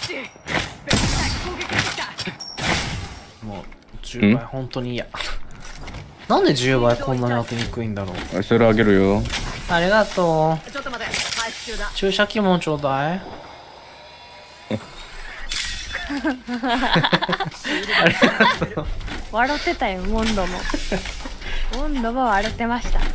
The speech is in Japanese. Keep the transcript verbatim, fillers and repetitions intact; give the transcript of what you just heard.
もうじゅうばい本当に嫌。なんでじゅうばいこんなに当てにくいんだろう。 それあげるよ。 ありがとう。注射器もちょうだい。 笑ってたよ、モンドも。モンドも笑ってました。